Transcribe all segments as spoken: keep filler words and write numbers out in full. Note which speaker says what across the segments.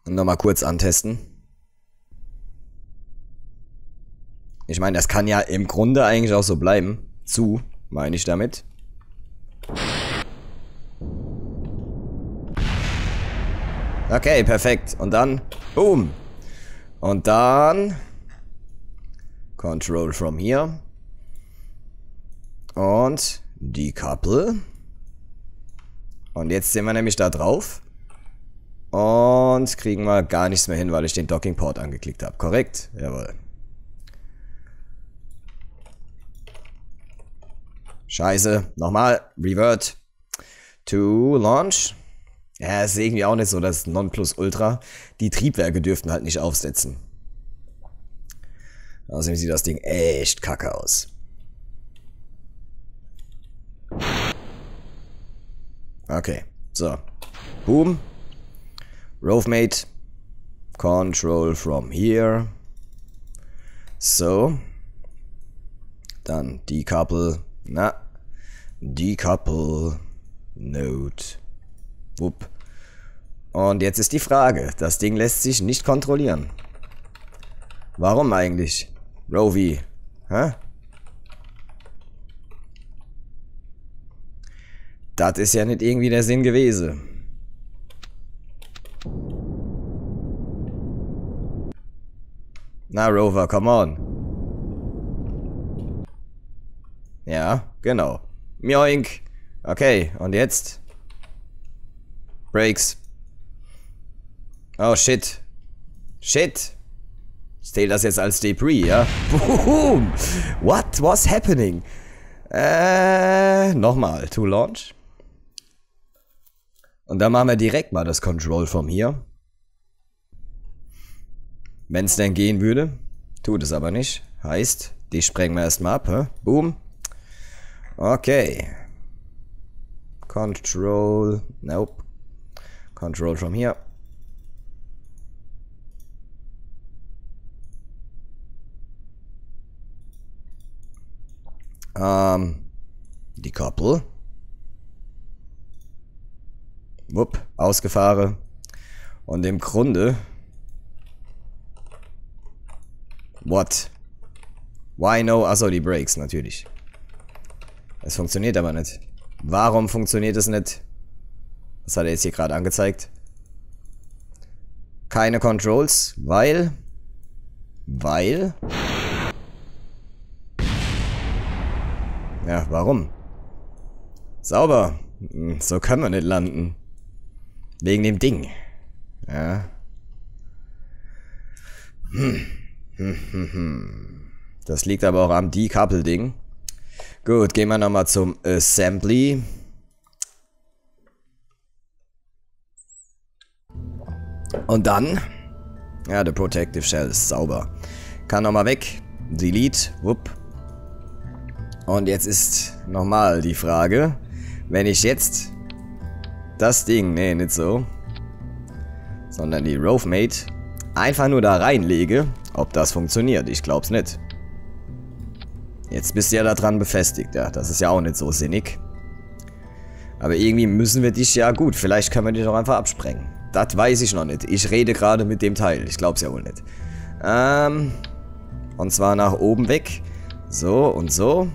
Speaker 1: Und nochmal kurz antesten. Ich meine, das kann ja im Grunde eigentlich auch so bleiben. Zu, meine ich damit. Okay, perfekt. Und dann, boom. Und dann Control from here. Und decouple. Und jetzt sind wir nämlich da drauf. Und kriegen wir gar nichts mehr hin, weil ich den Docking Port angeklickt habe. Korrekt? Jawohl. Scheiße. Nochmal. Revert to launch. Ja, ist irgendwie auch nicht so das Nonplusultra. Die Triebwerke dürften halt nicht aufsetzen. Außerdem sieht das Ding echt kacke aus. Okay, so. Boom. Rovemate. Control from here. So. Dann decouple. Na. Decouple. Node. Wupp. Und jetzt ist die Frage. Das Ding lässt sich nicht kontrollieren. Warum eigentlich? Rovi. Hä? Das ist ja nicht irgendwie der Sinn gewesen. Na, Rover, come on. Ja, genau. Mioink. Okay, und jetzt? Brakes. Oh, shit. Shit. Zählt das jetzt als Debris, ja? Boom. What was happening? Äh, nochmal. To launch. Und dann machen wir direkt mal das Control from hier. Wenn es denn gehen würde. Tut es aber nicht. Heißt, die sprengen wir erstmal ab, hä? Boom. Okay. Control. Nope. Control from here. Ähm. Decouple. Wupp. Ausgefahren. Und im Grunde. What? Why no? Achso, die Brakes, natürlich. Es funktioniert aber nicht. Warum funktioniert es nicht? Was hat er jetzt hier gerade angezeigt? Keine Controls, weil... Weil... Ja, warum? Sauber. So können wir nicht landen. Wegen dem Ding. Ja. Hm. Hm, hm, hm. Das liegt aber auch am Decouple-Ding. Gut, gehen wir nochmal zum Assembly. Und dann... Ja, der Protective Shell ist sauber. Kann nochmal weg. Delete. Wupp. Und jetzt ist nochmal die Frage, wenn ich jetzt das Ding, nee, nicht so, sondern die Rovemate einfach nur da reinlege, ob das funktioniert. Ich glaub's nicht. Jetzt bist du ja da dran befestigt, ja, das ist ja auch nicht so sinnig. Aber irgendwie müssen wir dich ja, gut, vielleicht können wir dich auch einfach absprengen. Das weiß ich noch nicht. Ich rede gerade mit dem Teil, ich glaub's ja wohl nicht. Ähm, und zwar nach oben weg. So und so.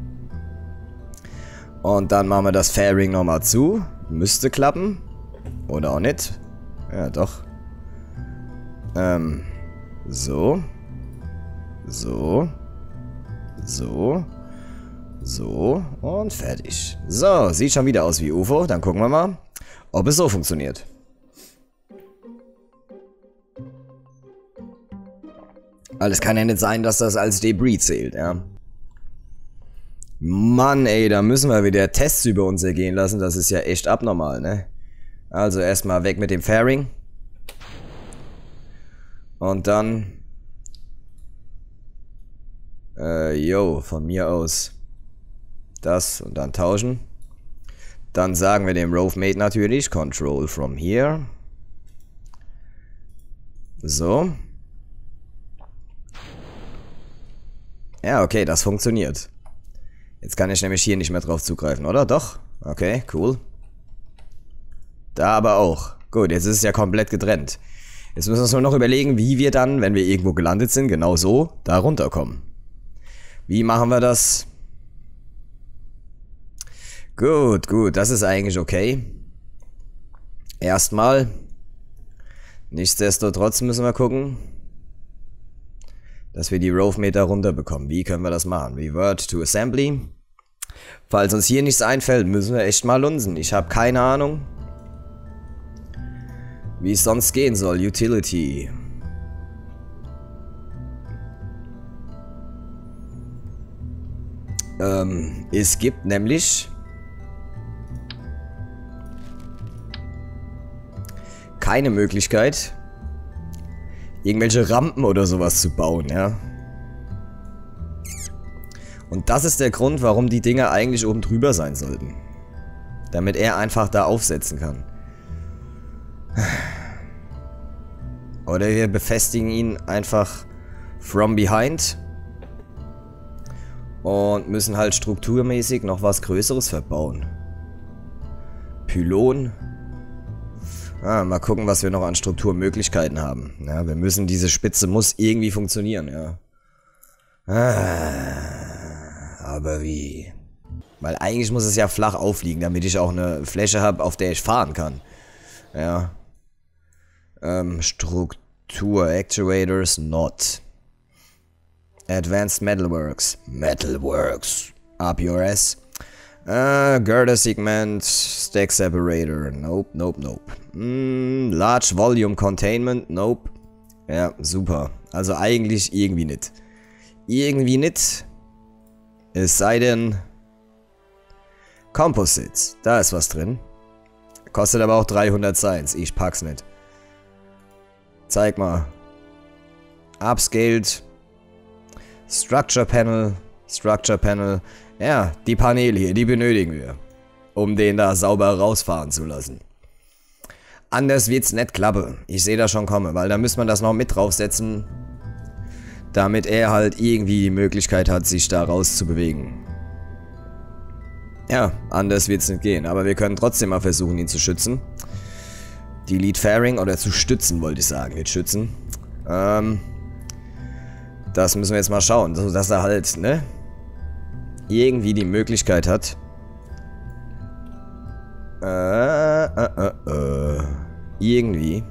Speaker 1: Und dann machen wir das Fairing nochmal zu. Müsste klappen. Oder auch nicht. Ja, doch. Ähm. So. So. So. So. Und fertig. So, sieht schon wieder aus wie U F O. Dann gucken wir mal, ob es so funktioniert. Weil es kann ja nicht sein, dass das als Debris zählt, ja. Mann, ey, da müssen wir wieder Tests über uns ergehen lassen. Das ist ja echt abnormal, ne? Also erstmal weg mit dem Fairing. Und dann... Äh, yo, von mir aus. Das und dann tauschen. Dann sagen wir dem Rovemate natürlich, Control from here. So. Ja, okay, das funktioniert. Jetzt kann ich nämlich hier nicht mehr drauf zugreifen, oder? Doch? Okay, cool. Da aber auch. Gut, jetzt ist es ja komplett getrennt. Jetzt müssen wir uns nur noch überlegen, wie wir dann, wenn wir irgendwo gelandet sind, genau so, da runterkommen. Wie machen wir das? Gut, gut, das ist eigentlich okay. Erstmal. Nichtsdestotrotz müssen wir gucken, dass wir die Rove-Meter runterbekommen. Wie können wir das machen? Revert to Assembly. Falls uns hier nichts einfällt, müssen wir echt mal lunsen. Ich habe keine Ahnung, wie es sonst gehen soll. Utility. Ähm, es gibt nämlich keine Möglichkeit, irgendwelche Rampen oder sowas zu bauen, ja. Und das ist der Grund, warum die Dinger eigentlich oben drüber sein sollten. Damit er einfach da aufsetzen kann. Oder wir befestigen ihn einfach from behind. Und müssen halt strukturmäßig noch was Größeres verbauen. Pylon. Ah, mal gucken, was wir noch an Strukturmöglichkeiten haben. Ja, wir müssen, diese Spitze muss irgendwie funktionieren, ja. Ah, aber wie? Weil eigentlich muss es ja flach aufliegen, damit ich auch eine Fläche habe, auf der ich fahren kann. Ja. Ähm, Struktur, Actuators, not. Advanced Metalworks. Metalworks. Up your ass. Uh, Girder Segment, Stack Separator. Nope, nope, nope. Mm, large Volume Containment. Nope. Ja, super. Also eigentlich irgendwie nicht. Irgendwie nicht. Es sei denn... Composites. Da ist was drin. Kostet aber auch dreihundert Science. Ich pack's nicht. Zeig mal. Upscaled. Structure Panel. Structure Panel. Ja, die Paneele hier, die benötigen wir. Um den da sauber rausfahren zu lassen. Anders wird's nicht klappen. Ich sehe das schon kommen, weil da müsste man das noch mit draufsetzen. Damit er halt irgendwie die Möglichkeit hat, sich da rauszubewegen. Ja, anders wird's nicht gehen. Aber wir können trotzdem mal versuchen, ihn zu schützen. Delete Fairing, oder zu stützen, wollte ich sagen, nicht schützen. Ähm, das müssen wir jetzt mal schauen, dass er halt, ne, irgendwie die Möglichkeit hat. Äh, äh, äh, äh. Irgendwie.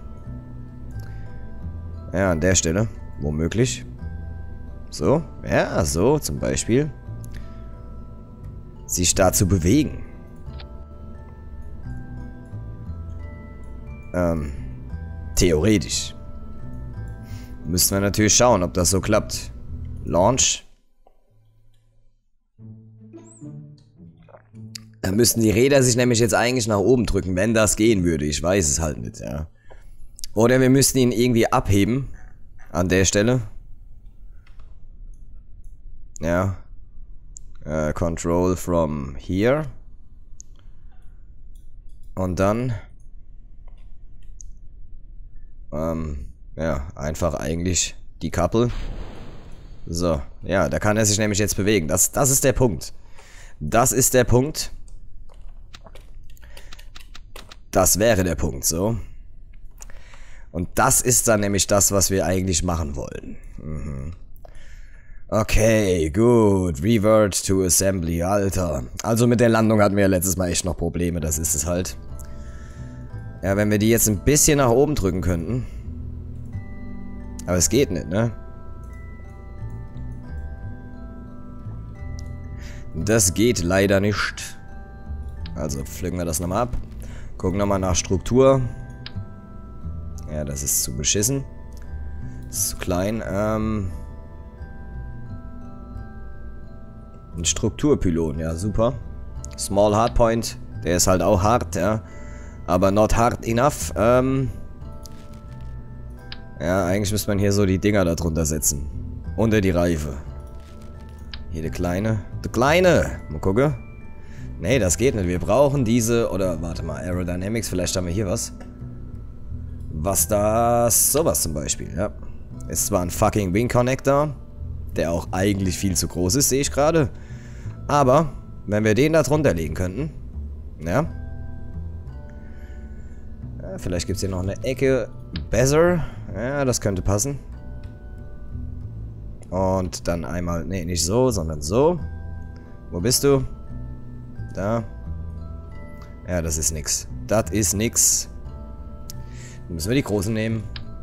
Speaker 1: Ja, an der Stelle. Womöglich. So. Ja, so zum Beispiel. Sich da zu bewegen. Ähm. Theoretisch. Müssen wir natürlich schauen, ob das so klappt. Launch. Da müssten die Räder sich nämlich jetzt eigentlich nach oben drücken, wenn das gehen würde. Ich weiß es halt nicht, ja. Oder wir müssten ihn irgendwie abheben. An der Stelle. Ja. Uh, control from here. Und dann... Ähm, ja, einfach eigentlich die Couple. So, ja, da kann er sich nämlich jetzt bewegen. Das, das ist der Punkt. Das ist der Punkt. Das wäre der Punkt, so. Und das ist dann nämlich das, was wir eigentlich machen wollen. Mhm. Okay, gut. Revert to Assembly, Alter. Also mit der Landung hatten wir ja letztes Mal echt noch Probleme, das ist es halt. Ja, wenn wir die jetzt ein bisschen nach oben drücken könnten. Aber es geht nicht, ne? Das geht leider nicht. Also pflücken wir das nochmal ab. Gucken nochmal nach Struktur. Ja, das ist zu beschissen. Das ist zu klein. Ähm... Ein Strukturpylon, ja, super. Small Hardpoint, der ist halt auch hart, ja. Aber not hard enough. Ähm ja, eigentlich müsste man hier so die Dinger da drunter setzen. Unter die Reife. Hier der kleine. Der kleine! Mal gucken. Nee, das geht nicht. Wir brauchen diese, oder warte mal, Aerodynamics, vielleicht haben wir hier was. Was das? Sowas zum Beispiel, ja. Ist zwar ein fucking Wing Connector, der auch eigentlich viel zu groß ist, sehe ich gerade. Aber, wenn wir den da drunter legen könnten, ja. ja vielleicht gibt es hier noch eine Ecke besser. Ja, das könnte passen. Und dann einmal, nee, nicht so, sondern so. Wo bist du? Da. Ja, das ist nix. Das ist nix. Dann müssen wir die großen nehmen.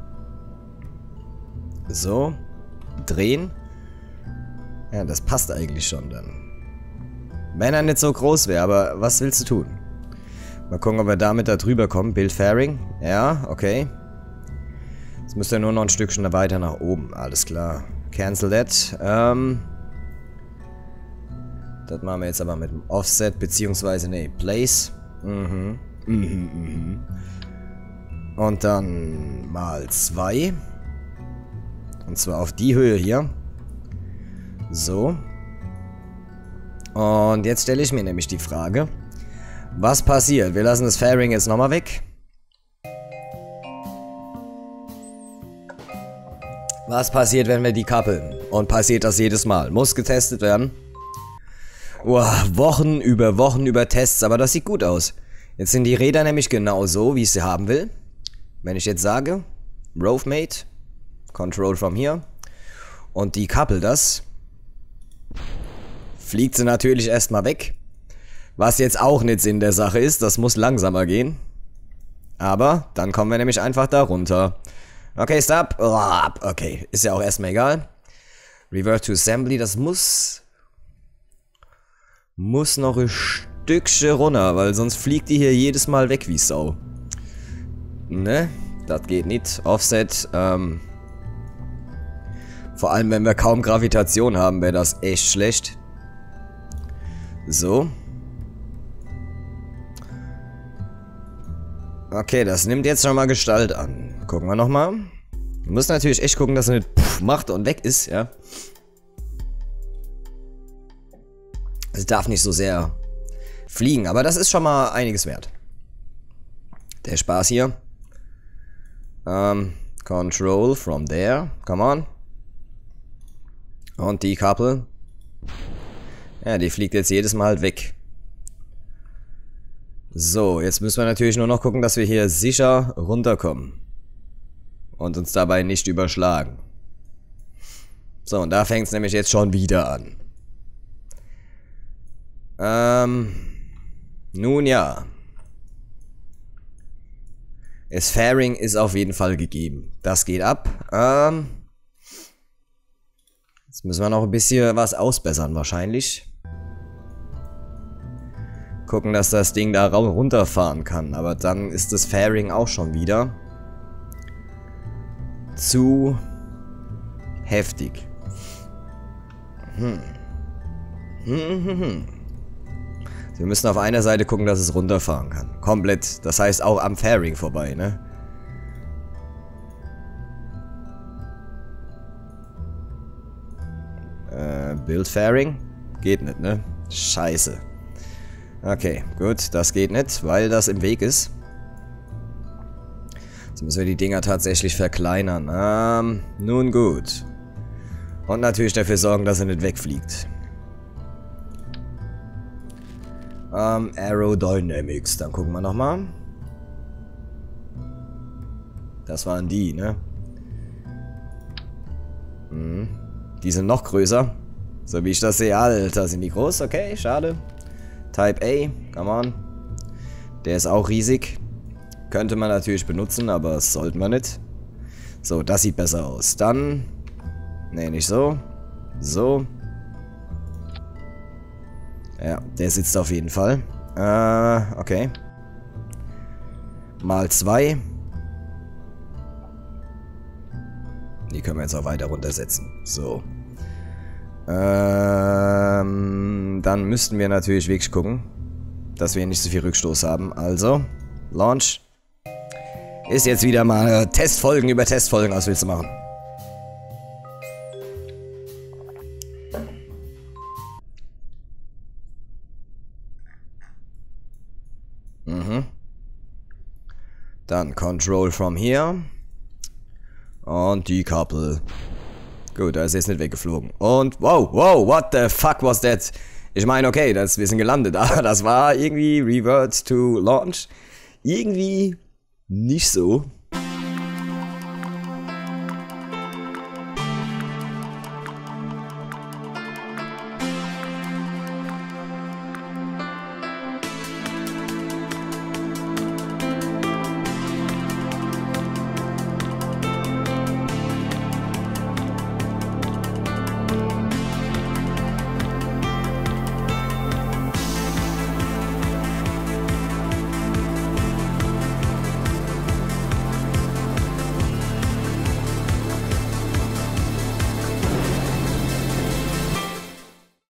Speaker 1: So. Drehen. Ja, das passt eigentlich schon dann. Wenn er nicht so groß wäre, aber was willst du tun? Mal gucken, ob wir damit da drüber kommen. Build Fairing. Ja, okay. Jetzt müsste er nur noch ein Stückchen weiter nach oben. Alles klar. Cancel that. Ähm... Das machen wir jetzt aber mit dem Offset, beziehungsweise, nee, Place. Mhm. Mhm, mhm. Und dann mal zwei. Und zwar auf die Höhe hier. So. Und jetzt stelle ich mir nämlich die Frage, was passiert? Wir lassen das Fairing jetzt nochmal weg. Was passiert, wenn wir die kappeln? Und passiert das jedes Mal? Muss getestet werden. Uah, Wochen über Wochen über Tests, aber das sieht gut aus. Jetzt sind die Räder nämlich genau so, wie ich sie haben will. Wenn ich jetzt sage, Rovemate, Control from here, und die kappel das, fliegt sie natürlich erstmal weg. Was jetzt auch nicht Sinn der Sache ist, das muss langsamer gehen. Aber dann kommen wir nämlich einfach da runter. Okay, stop. Okay, ist ja auch erstmal egal. Revert to Assembly, das muss... Muss noch ein Stückchen runter, weil sonst fliegt die hier jedes Mal weg wie Sau. Ne? Das geht nicht. Offset, ähm... vor allem, wenn wir kaum Gravitation haben, wäre das echt schlecht. So. Okay, das nimmt jetzt schon mal Gestalt an. Gucken wir nochmal. Wir müssen natürlich echt gucken, dass er nicht puff macht und weg ist, ja. Es darf nicht so sehr fliegen, aber das ist schon mal einiges wert. Der Spaß hier. Ähm, Control from there. Come on. Und die Couple. Ja, die fliegt jetzt jedes Mal weg. So, jetzt müssen wir natürlich nur noch gucken, dass wir hier sicher runterkommen. Und uns dabei nicht überschlagen. So, und da fängt es nämlich jetzt schon wieder an. Ähm, nun ja. Das Fairing ist auf jeden Fall gegeben. Das geht ab. Ähm, jetzt müssen wir noch ein bisschen was ausbessern wahrscheinlich. Gucken, dass das Ding da runterfahren kann. Aber dann ist das Fairing auch schon wieder zu heftig. Hm. Hm, hm, hm. Wir müssen auf einer Seite gucken, dass es runterfahren kann. Komplett. Das heißt auch am Fairing vorbei, ne? Äh, Build Fairing? Geht nicht, ne? Scheiße. Okay, gut. Das geht nicht, weil das im Weg ist. Jetzt müssen wir die Dinger tatsächlich verkleinern. Ähm, nun gut. Und natürlich dafür sorgen, dass er nicht wegfliegt. Ähm, Aerodynamics. Dann gucken wir nochmal. Das waren die, ne? Hm. Die sind noch größer. So wie ich das sehe. Alter, sind die groß? Okay, schade. Type A, come on. Der ist auch riesig. Könnte man natürlich benutzen, aber das sollten wir nicht. So, das sieht besser aus. Dann... Ne, nicht so. So. Ja, der sitzt auf jeden Fall. Äh, okay. Mal zwei. Die können wir jetzt auch weiter runtersetzen. So. Ähm, dann müssten wir natürlich wirklich gucken, dass wir nicht so viel Rückstoß haben. Also, Launch. Ist jetzt wieder mal Testfolgen über Testfolgen. Was willst du machen? Mhm. Dann Control from here. Und decouple. Gut, da ist jetzt nicht weggeflogen. Und, wow, wow, what the fuck was that? Ich meine, okay, das, wir sind gelandet, aber das war irgendwie Revert to Launch. Irgendwie nicht so.